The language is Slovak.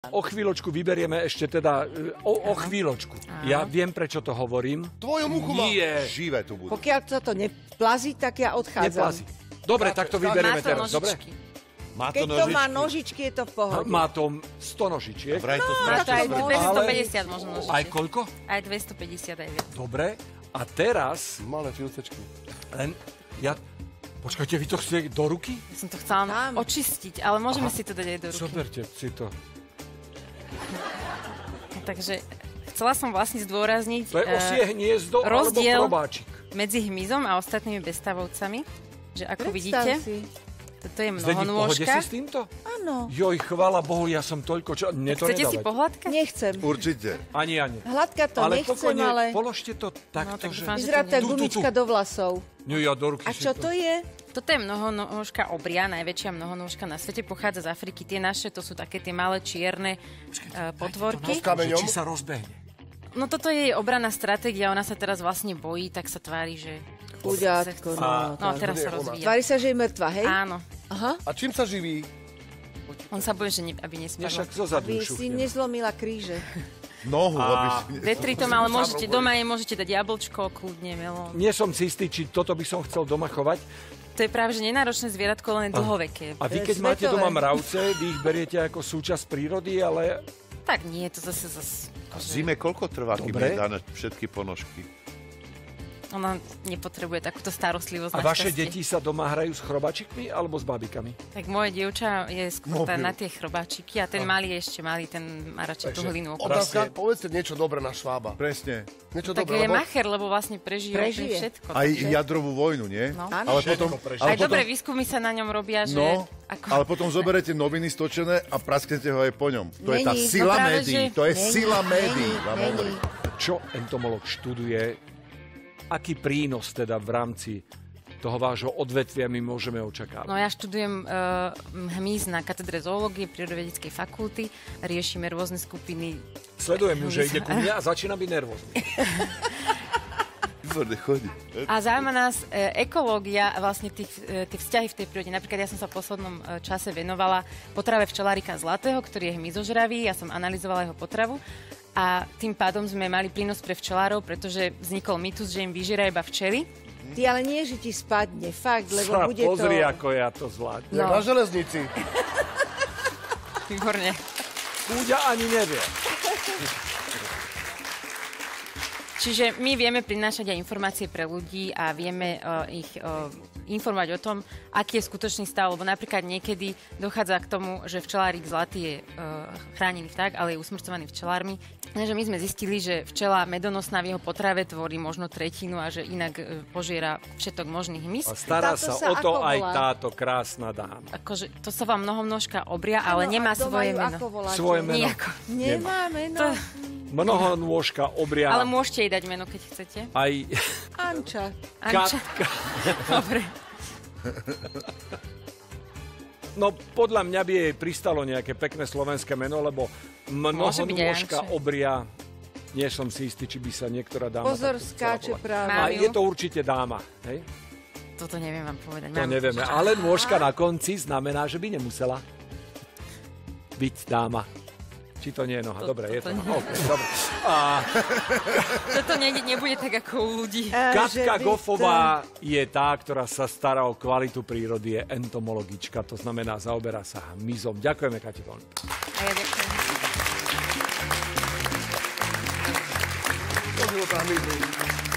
O chvíľočku vyberieme ešte teda, o chvíľočku. Ja viem, prečo to hovorím. Tvoju muchu má. Nie. Živé tu budú. Pokiaľ sa to neplazí, tak ja odchádzam. Neplazí. Dobre, tak to vyberieme Má to teraz, dobre? nožičky. Má to Keď to má nožičky. nožičky, je to v pohode. Má to 100 nožičiek. Vraj to Má to strašne aj smrdí. 250 možno nožičiek. Aj koľko? Aj 250 aj viac. Dobre. A teraz, Malé filcečky. len ja... Počkajte, vy to chcete do ruky? Ja som to chcela Tam. očistiť, ale môžeme si to dať aj do ruky. Zoberte si to. Takže chcela som vlastne zdôrazniť To je osie hniezdo alebo rozdiel probáčik. medzi hmyzom a ostatnými bezstavovcami. Že ako Predstav vidíte, si. toto je Zdení, v pohode mnohonôžka. si s týmto? Áno. Joj, chvála Bohu, ja som toľko... Mne to Chcete si nedávať. pohľadkať? Nechcem. Určite. Ani. Hladka to Ale nechcem, pokojne, ale položte to takto, tak že... dúfam, že vyzerá to to nie- gumička do vlasov. No ja do ruky A si čo to je? Toto je mnohonôžka obria, najväčšia mnohonôžka na svete, pochádza z Afriky. Tie naše, to sú také tie malé čierne potvorky. kameňom. Či sa rozbehne. No toto je jej obranná stratégia, ona sa teraz vlastne bojí, tak sa tvári, že... Chuďátko, no. No a tak. teraz sa rozvíja. Tvári sa, že je mŕtva, hej? Áno. Aha. A čím sa živí? On sa bojí, že aby Ja nespadol. však zo zadu Aby si nezlomila kríže. Nohu, aby si... Detritom, ale môžete, doma jej môžete dať jablčko, kľudne, melón. Nie som si istý, či toto by som chcel doma chovať. To je práve, že nenáročné zvieratko, len dlhoveké. A vy, To je keď máte svetové. doma mravce, vy ich beriete ako súčasť prírody, ale Tak nie, to zase... A v zime koľko trvá, kým Dobre. je dané všetky ponožky? Ona nepotrebuje takúto starostlivosť a na vaše šťastie. deti sa doma hrajú s chrobačikmi alebo s babikami? Tak moje dievča je skôr Mobil. na tie chrobáčiky a ten malý je ešte malý, ten má radšej tú hlinu okolo. Otázka, povedzte niečo dobré na Švába. Presne. Niečo Tak dobré, je lebo macher, lebo vlastne prežije všetko. Aj jadrovú vojnu, nie? No. Áno. Ale potom, Aj dobré výskumy sa na ňom robia, že... No, ako... ale potom zoberete noviny stočené a prasknete ho aj po ňom. To je tá Není. sila No práve, médií. že- To je Není, sila médií. není, vám není. hovorím. Čo entomolog študuje? Aký prínos teda v rámci toho vášho odvetvia my môžeme očakávať? No ja študujem hmyz na katedre zoológie prírodovedeckej fakulty, riešime rôzne skupiny. Sledujem ju, že ide ku mne a začína byť nervózny. Výborne, chodí. A zaujíma nás ekológia a vlastne tie vzťahy v tej prírode. Napríklad ja som sa v poslednom čase venovala potrave včelárika Zlatého, ktorý je hmyzožravý, ja som analyzovala jeho potravu. A tým pádom sme mali prínos pre včelárov, pretože vznikol mýtus, že im vyžiera iba včely. Ty ale nie, že ti spadne, fakt, lebo Sa bude pozri, to... ako ja to zvládnem. Jak na železnici. Výborne. Kúďa ani nevie. Čiže my vieme prinášať aj informácie pre ľudí a vieme ich informovať o tom, aký je skutočný stav, lebo napríklad niekedy dochádza k tomu, že včelárik zlatý je chránený vták, ale je usmrcovaný včelármi. Takže my sme zistili, že včela medonosná v jeho potrave tvorí možno tretinu a že inak požiera všetok možných hmyz. A stará Táto sa sa o to ako aj volá? táto krásna dáma. Akože, to sa vám mnohomnožka obria, ale Áno, nemá a doma svoje ju meno. Ako voláte? Svoje meno. Nijako. Nemá meno. To, Mnohonôžka obria ale môžete jej dať meno, keď chcete. aj Anča. Anča. Katka. Dobre. No podľa mňa by jej pristalo nejaké pekné slovenské meno, lebo Môže byť aj mnohonôžka Anča. obria, nie som si istý, či by sa niektorá dáma Pozor, takto chcela skáče volať. práve. Mám A ju. je to určite dáma, hej? Toto neviem vám povedať. To nevieme, ale nôžka na konci znamená, že by nemusela byť dáma. Či to nie je noha? Dobre, je to toto noha. Okay, dobre. A Toto nebude tak ako u ľudí. Katka Goffová je tá, ktorá sa stará o kvalitu prírody, je entomologička, to znamená, zaoberá sa hmyzom. Ďakujeme, Kati, veľmi. A ja ďakujem. To bylo tam líbí.